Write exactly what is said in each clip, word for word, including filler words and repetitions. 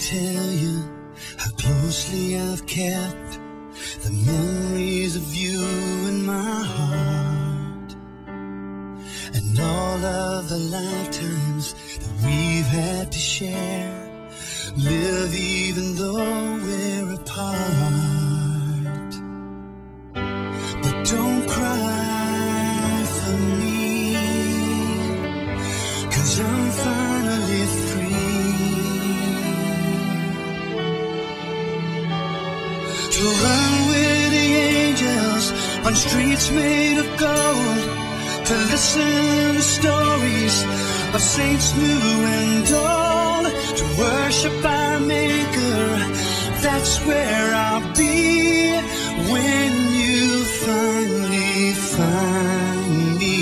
tell you how closely I've kept the memories of you in my heart, and all of the lifetimes that we've had to share, live even though we're apart. But don't cry for me, 'cause I'm finally free to run with the angels on streets made of gold, to listen to stories of saints new and old, to worship our Maker. That's where I'll be when you finally find me.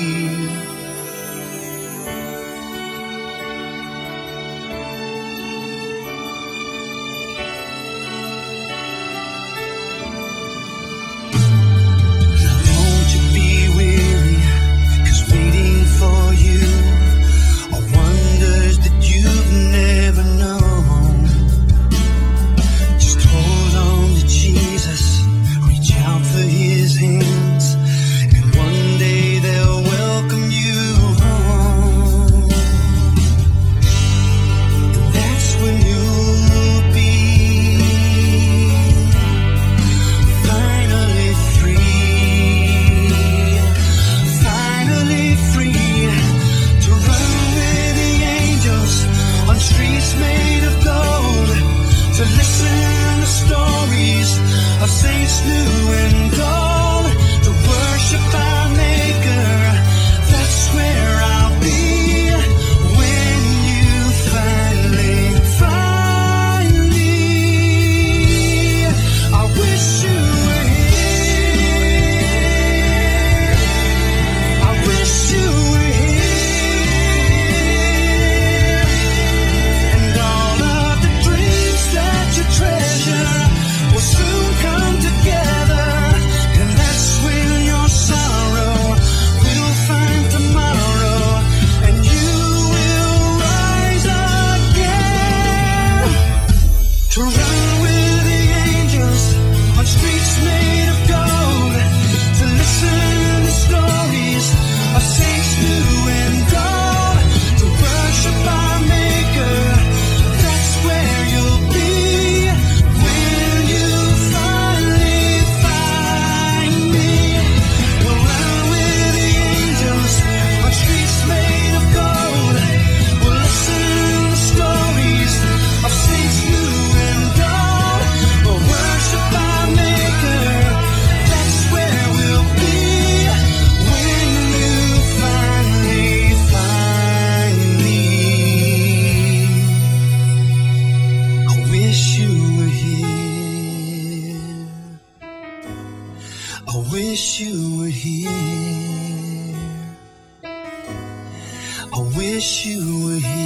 I wish you were here. I wish you were here.